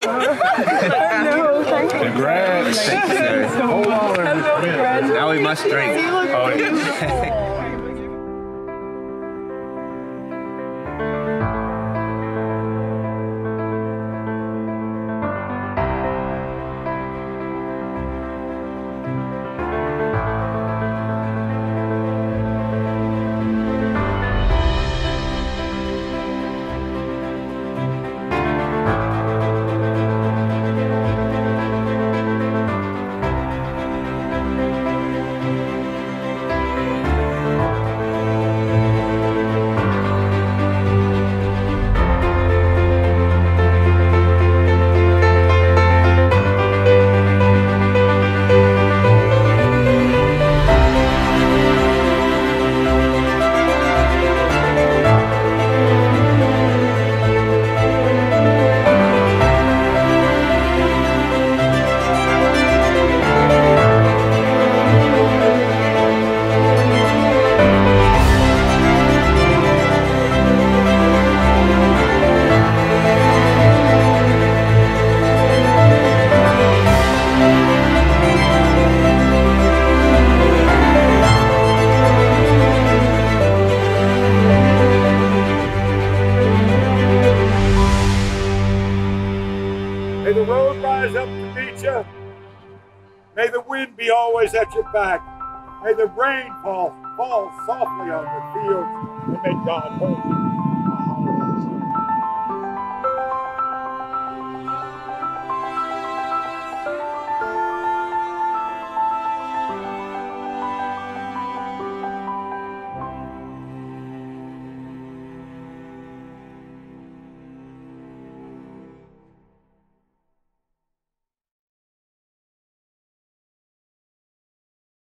No, thank you. Congrats. Hold on. Now we must drink. Oh, yeah. May the road rise up to meet you. May the wind be always at your back. May the rain fall softly on the fields. And may God hold you.